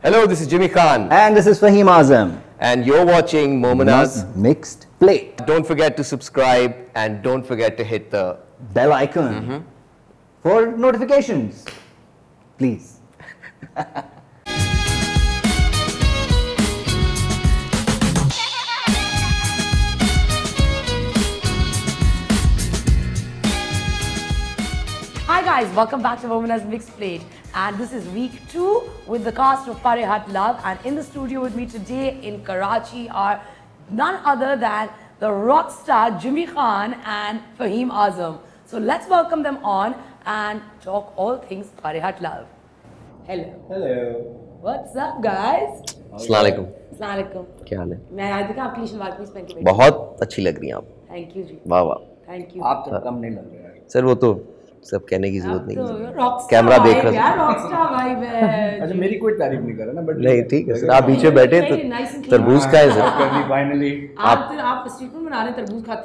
Hello, this is Jimmy Khan. And this is Fahim Azam. And you're watching Momina's Mixed Plate. Don't forget to subscribe and don't forget to hit the bell icon for notifications. Please. Hi guys, welcome back to Momina's Mixed Plate, and this is week 2 with the cast of Parihat Love, and in the studio with me today in Karachi are none other than the rock star Jimmy Khan and Fahim Azam. So let's welcome them on and talk all things Parihat Love. Hello. Hello. What's up guys? अस्सलाम वालेकुम। अस्सलाम वालेकुम। क्या हाल है? मैं आज देखा आपके लिए शलवार कमीज पहन के बैठी। बहुत अच्छी लग रही हैं आप। थैंक यू जी। वाह वाह। Thank you. आप तो कम नहीं लग रहे हैं। सर वो तो सब कहने की जरूरत नहीं है। रॉकस्टार कैमरा देख रहा यार, रॉकस्टार वाइब है। अच्छा मेरी कोई तारीफ नहीं कर रहा ना, बट नहीं ठीक है सर, आप पीछे बैठे तो तरबूज का है सर। फाइनली आप स्ट्रीट में बना रहे तरबूज खाते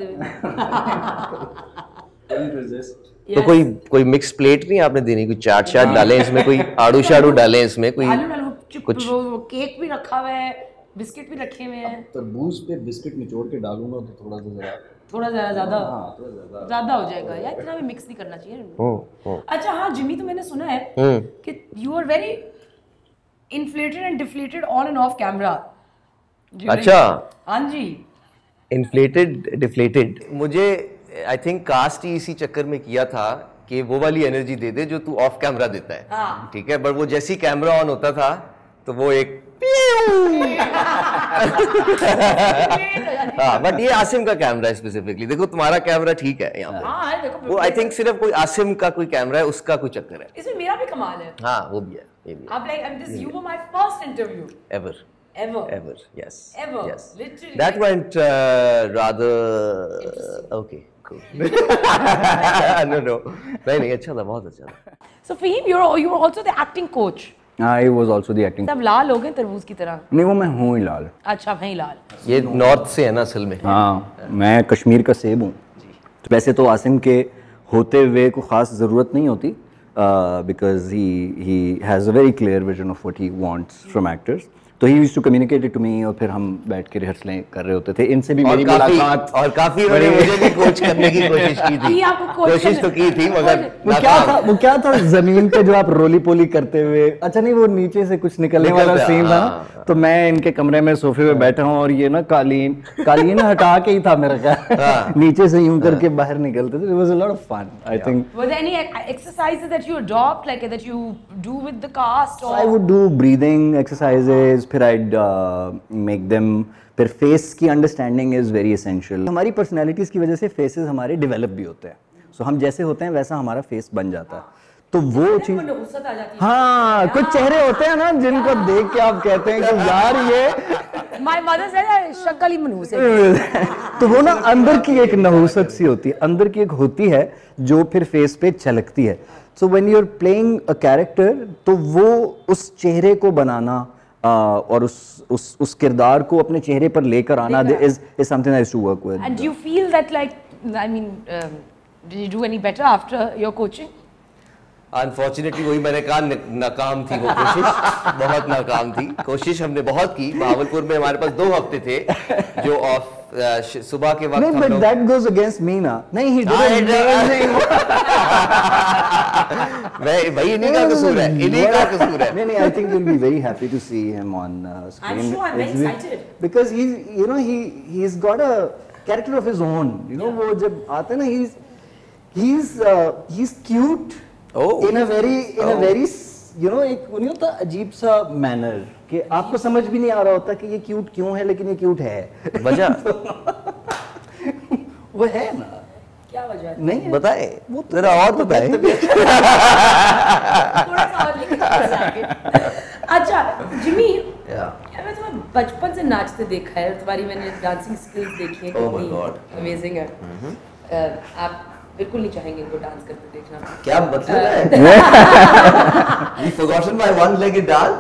हुए। तो कोई मिक्स प्लेट नहीं आपने देनी, कोई चाट शाट डालें इसमें, कोई आड़ू शाड़ू डालें इसमें, कोई आलू डालो, कुछ वो केक भी रखा हुआ है, बिस्किट भी रखे हुए हैं। तरबूज पे बिस्किट निचोड़ के डालूंगा तो थोड़ा ज्यादा हो जाएगा यार, इतना भी मिक्स नहीं करना चाहिए। अच्छा हाँ जिमी, तो मैंने सुना है कि you are very inflated and deflated on and off camera. अच्छा हाँ जी, इन्फ्लेटेड डिफ्लेटेड। मुझे आई थिंक कास्ट ही इसी चक्कर में किया था कि वो वाली एनर्जी दे दे जो तू ऑफ कैमरा देता है। हाँ। ठीक है, बट वो जैसे ही कैमरा ऑन होता था तो वो एक हाँ, बट ये आसिम का कैमरा है स्पेसिफिकली। देखो तुम्हारा कैमरा ठीक है यहाँ पे। हाँ देखो, वो आई थिंक सिर्फ कोई आसिम का कोई कैमरा है, उसका कोई चक्कर है। इसमें मेरा भी कमाल है। हाँ वो भी है, ये भी है। आप like this, you were my first interview ever yes ever yes literally that went rather okay cool no नहीं अच्छा था, बहुत अच्छा था। So Fahim, you were also the acting coach. I was also the acting. सब लाल हो गए तरबूज की तरह। नहीं, वो मैं हूँ ही लाल। अच्छा वही लाल। ये नॉर्थ से है ना असल में। हाँ, मैं कश्मीर का सेब हूँ। तो वैसे तो आसिम के होते हुए को खास ज़रूरत नहीं होती, because he has a very clear vision of what he wants from actors. तो he used to communicate it to me, और फिर हम बैठ के रिहर्सलें कर रहे होते थे। इनसे भी मेरी मुलाकात, और काफी उन्होंने मुझे भी कोच करने की कोशिश की थी। कोशिश तो की थी मगर वो क्या था जमीन पे जो आप रोली पोली करते हुए, अच्छा नहीं वो नीचे से कुछ निकलने वाला सीन था ना, तो मैं इनके कमरे में सोफे पे बैठा हूँ और ये ना कालीन हटा के ही था मेरा ख्याल, नीचे से यूं करके बाहर निकलते थे। It was a lot of fun, I think. Was there any exercises that you adopt, like that you do with the cast? Or? I would do breathing exercises, फिर I'd make them, फिर face की understanding is very essential. हमारी personalities की वजह से faces हमारे develop भी होते हैं, सो हम जैसे होते हैं वैसा हमारा फेस बन जाता है। तो वो चीज़, हाँ कुछ चेहरे होते हैं ना जिनको देख के आप कहते हैं कि यार ये My mother said शक्ल ही मनहूस है। तो वो ना अंदर की एक नहूसत सी होती है, अंदर की एक होती है जो फिर फेस पे झलकती है। So when you are playing a character, तो वो उस चेहरे को बनाना और उस किरदार को अपने चेहरे पर लेकर आना is something I used to work with. And do you feel that, like, I mean, did you do any better after your coaching? Unfortunately वही मैंने कहा, नाकाम थी वो कोशिश। बहुत नाकाम थी कोशिश, हमने बहुत की। भावलपुर में हमारे पास 2 हफ्ते थे जो ऑफ सुबह के वक्त। नहीं, but that goes against me ना। नहीं, he didn't। भाई इन्हीं का कसूर है, इन्हीं का कसूर है। नहीं, I think you'll be very happy to see him on screen. I'm sure, I'm very excited. Because he's got a character of his own. You know, वो जब आता है ना, he's cute. In a very एक नहीं होता अजीब सा मैनर कि आपको समझ भी नहीं आ रहा होता कि ये क्यूट क्यों है, लेकिन ये क्यूट है। वजह वो है ना, क्या वजह है? नहीं बताए, वो तेरा और बताए। अच्छा जिमी, मैं तुम्हें बचपन से नाचते देखा है, तुम्हारी मैंने डांसिंग स्किल्स देखी है, कितनी अमेजिंग है। आप बिल्कुल नहीं चाहेंगे इनको डांस करते देखना? क्या मतलब है? You forgotten my one-legged dance?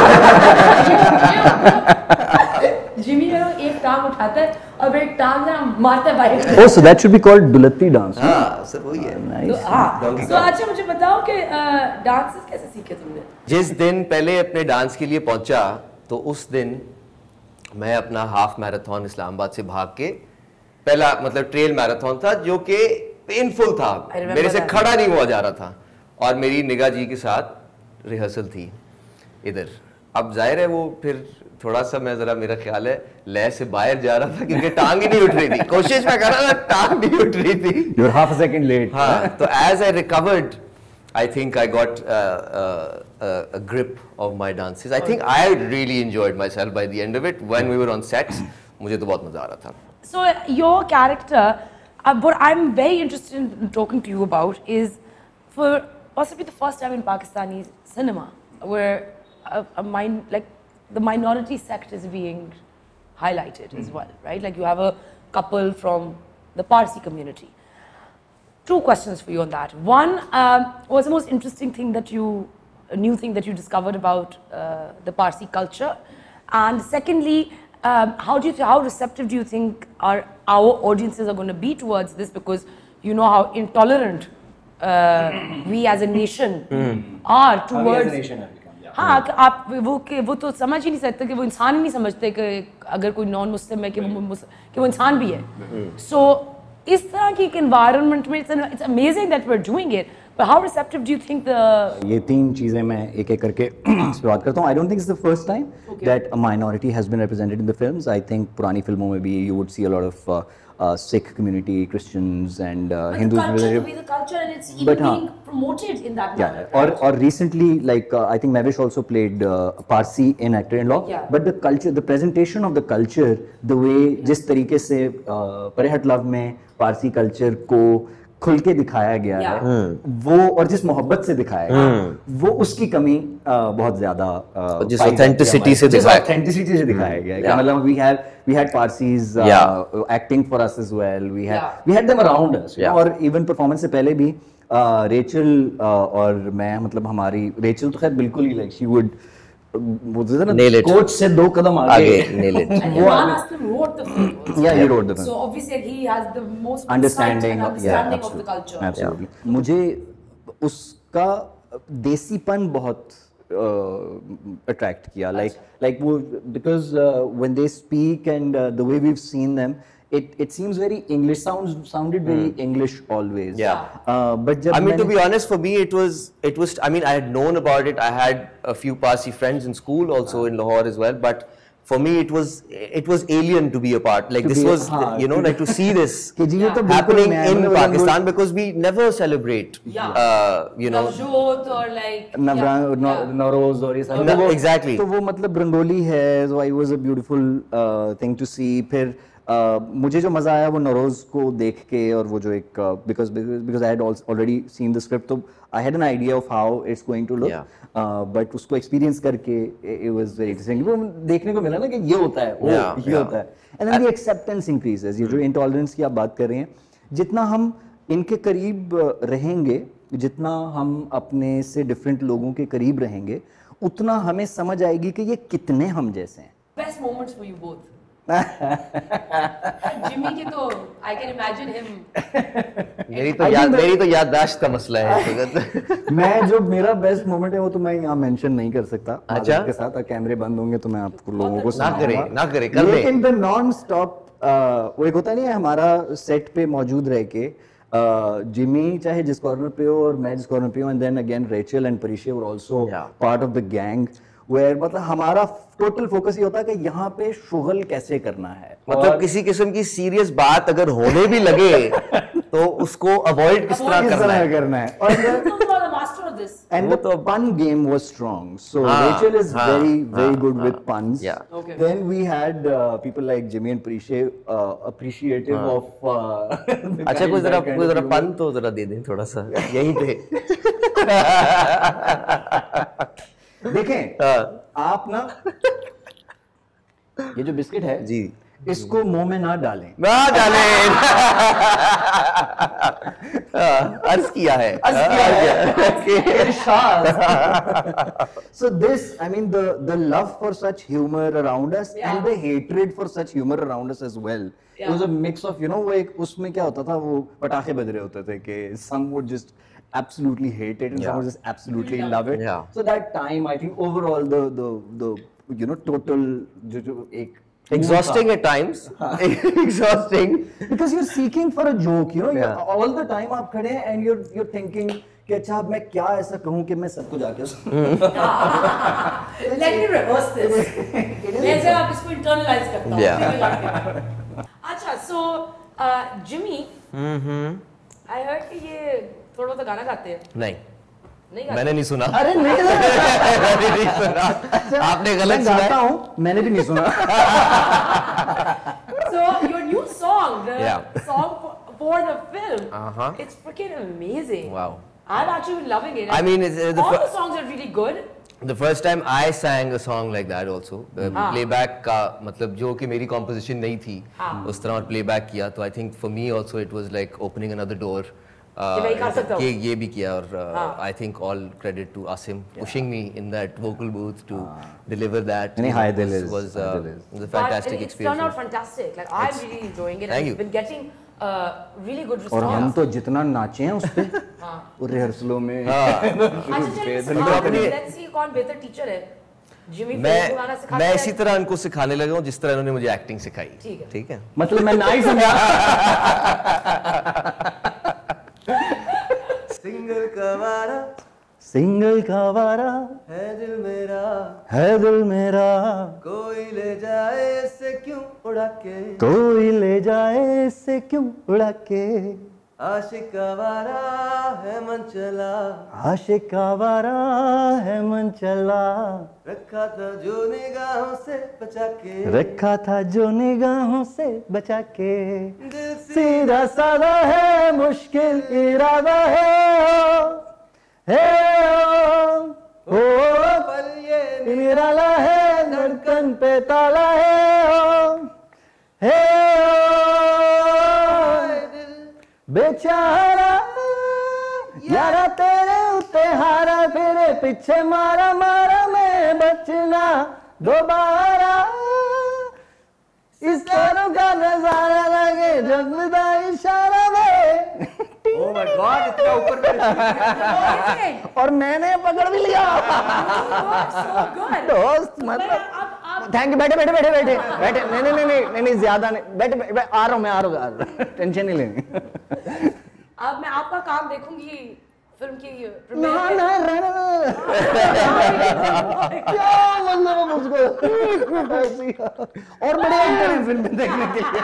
Jimmy एक टांग उठाता है और फिर एक टांग ना मारते भाई। Oh, so that should be called दुलत्ती डांस। हाँ सर वही है। Nice। तो अच्छा मुझे बताओ कि डांस कैसे सीखे तुमने? जिस दिन पहले अपने डांस के लिए पहुंचा तो उस दिन मैं अपना हाफ मैराथन इस्लामाबाद से भाग के, पहला मतलब ट्रेल मैराथन था जो कि पेनफुल था, मेरे से खड़ा नहीं हुआ जा रहा था, और मेरी निगाह जी के साथ रिहर्सल थी इधर। अब जाहिर है वो फिर थोड़ा सा मैं जरा, मेरा ख्याल है लय से बाहर जा रहा था क्योंकि टांग ही नहीं उठ रही थी, कोशिश मैं कर रहा था, टांग नहीं उठ रही थी। You were half a second late। हाँ, तो as I recovered, I think I got a grip of my dances. I think I really enjoyed myself by the end of it when we were on sets. मुझे तो बहुत मजा आ रहा था। So your character, what I'm very interested in talking to you about is for possibly the first time in Pakistani cinema where the minority sect is being highlighted as well, right? Like you have a couple from the Parsi community. Two questions for you on that. One, what's the most interesting thing that a new thing that you discovered about the Parsi culture? And secondly, how receptive do you think our audiences are going to be towards this? Because you know how intolerant we as a nation are towards. हाँ, आप वो तो समझ ही नहीं सकते कि वो इंसान ही नहीं समझते कि अगर कोई नॉन मुस्लिम है कि वो इंसान भी है। So इस तरह की एक environment में it's amazing that we're doing it, but how receptive do you think ये तीन चीजें मैं एक एक करके इस पे बात करता हूँ। I don't think it's the first time that a minority has been represented in the films. I think पुरानी फिल्मों में भी you would see a lot of Sikh community, Christians and Hindus. The culture and it's even being promoted in that manner. Or recently, like I think Mavish also played Parsi in Actor-in-Law. Yeah. But the culture, the presentation of the culture, the way जिस तरीके से परे हट love में Parsi culture को खुल के दिखाया गया है, वो और जिस मोहब्बत से दिखाया गया, वो उसकी कमी बहुत ज्यादा जिस ऑथेंटिसिटी से दिखाया गया है। मतलब we had Parsis acting for us as well. We had them around us. और even performance से पहले भी रेचल और मैं, मतलब हमारी रेचल तो खैर बिल्कुल ही like she would कोच से 2 कदम आगे nail it. And Imran Aslam wrote the film also. Yeah, he wrote the film. So obviously he has the most understanding of the culture. Absolutely. मुझे उसका देसीपन बहुत attract किया, like वो because when they speak and the way we've seen them, it seems very English, sounded very English always. But I mean, to be honest, for me it was I mean, I had known about it. I had a few Parsi friends in school also in Lahore as well, but for me it was alien to be a part, like this was you know, like to see this happening in Pakistan, because we never celebrate you know Navjot or like Nowroz और ये सब exactly, तो वो मतलब रंगोली है, so it was a beautiful thing to see. फिर मुझे जो मज़ा आया वो नौरोज को देख के, और वो जो एक because I had already seen the script, तो I had an idea of how it's going to look, but उसको experience करके it was very interesting. वो देखने को मिला ना कि ये होता है, ये होता है, and then the acceptance increases. ये जो intolerance की आप बात कर रहे हैं, जितना हम इनके करीब रहेंगे, जितना हम अपने से different लोगों के करीब रहेंगे, उतना हमें समझ आएगी कि ये कितने हम जैसे हैं. Best moments for you both. Jimmy की तो I can imagine him. मेरी तो याददाश्त का मसला है. मैं जो मेरा बेस्ट मोमेंट है वो तो मैं यहाँ मेंशन नहीं कर सकता. अच्छा. आपके साथ कैमरे बंद होंगे तो मैं आपको लोगों को ना करे कर ले. लेकिन द नॉन स्टॉप वो एक होता नहीं है हमारा सेट पे मौजूद रह के, जिमी चाहे जिस कॉर्नर पे हो और मैं जिस कॉर्नर पे हूँ, and then again Rachel and Parishay were also part of the gang, where मतलब हमारा टोटल फोकस ये होता है कि यहाँ पे शुगल कैसे करना है. मतलब किसी किस्म की सीरियस बात अगर होने भी लगे तो उसको अवॉइड किस तरह करना है. And the pun game was strong. So Rachel is very good with puns. Yeah. Okay. Then we had people like Jimmy and Prishe appreciative of. अच्छा कोई जरा पन तो जरा दे दें थोड़ा सा यहीं पे. देखें आप ना ये जो बिस्किट है जी, इसको मुंह में ना डालें। ना डालें। अर्ज किया है। So this, I mean, the love for such humor around us and the hatred for such humor around us as well. It was a mix of, वो एक उसमें क्या होता था, वो पटाखे बज रहे होते थे कि some would just absolutely hate it and some would just absolutely love it. Yeah. So that time, I think overall the total जो एक Exhausting at times. Exhausting. Because you're seeking for a joke, you're all the time आप खड़े हैं and you're thinking कि अच्छा अब मैं क्या ऐसा कहूँ कि मैं सबको जाके Let me reverse this. मैं जब आप इसको internalize करता हूँ. अच्छा, so Jimmy, I heard कि ये थोड़ा बहुत गाना गाते हैं. नहीं. नहीं मैंने नहीं सुना। अरे नहीं सुना। आपने गलत सुना। गाता हूँ, मैंने भी नहीं सुना। So your new song, the song for the film, it's freaking amazing. Wow. I've actually been loving it. I mean, all the songs are really good. The first time I sang a song like that also, playback का मतलब जो कि मेरी composition नहीं थी, उस तरह और playback किया, तो I think for me also it was like opening another door. कि ये भी किया और I think all credit to Asim pushing me in that vocal booth to deliver that. Was a fantastic experience. It's turned out fantastic. Like I'm really enjoying it. Thank you. It's been getting really good response. और हम तो जितना नाचे हैं उस पे, वो रिहर्सलों में. Let's see कौन बेहतर teacher है. जिमी मैं इसी तरह उनको सिखाने लगा हूँ जिस तरह उन्होंने मुझे एक्टिंग सिखाई. ठीक है. मतलब मैं ना ही समझा. सिंगल का वारा है दिल मेरा कोई ले जाए इससे क्यों उड़ा के आशिक का वारा है मन चला रखा था जो निगाहों से बचा के दिल सीधा साधा है मुश्किल इरादा है ओ पर ये निराला है धड़कन पे ताला है बेचारा यारा तेरे उते हारा फिरे पीछे मारा मैं बचना दोबारा इस तरह का नजारा लगे जज्बा इशारा में. Oh my God, इतना ऊपर और मैंने पकड़ भी लिया. दोस्त मतलब थैंक यू. बैठे नहीं ज्यादा नहीं. बैठे आ रहा हूँ मैं टेंशन नहीं लेनी. अब मैं आपका काम देखूंगी फिल्म की क्या मतलब उसको और बड़े एक्टर हैं फिल्म में देखने के लिए.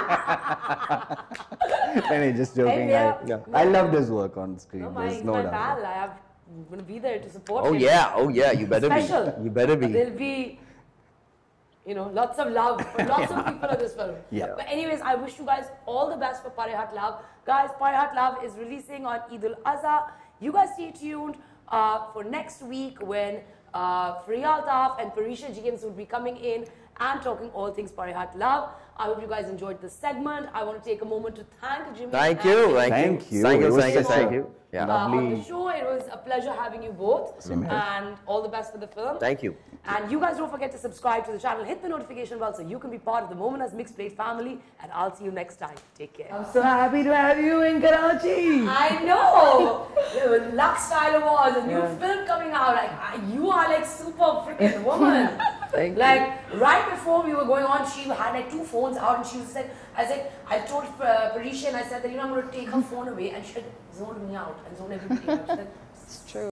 नहीं just joking. I loved his work on screen. There's no doubt. I'm going to be there to support him. Oh yeah, you better Special. be. You better be. There'll be lots of love for lots of people in this film. Yeah. But anyways, I wish you guys all the best for Parihat Love. Guys, Parihat Love is releasing on Eid al-Azha. You guys stay tuned for next week when Fariyal Taf and Parisha Jeans will be coming in and talking all things Parihat Love. I hope you guys enjoyed this segment. I want to take a moment to thank Jimmy. Thank you. Yeah. On the show, it was a pleasure having you both. And all the best for the film. Thank you. And you guys don't forget to subscribe to the channel, hit the notification bell so you can be part of the Momina's Mixed Plate family. And I'll see you next time. Take care. I'm so happy to have you in Karachi. I know. Lux Style Awards, a new film coming out. Like you are like super freaking woman. Thank like you. Right before we were going on, she had like 2 phones out, and she said, I told Parisha and I said that I'm going to take her phone away, and she had zoned me out and zoned everybody out. She said, it's true.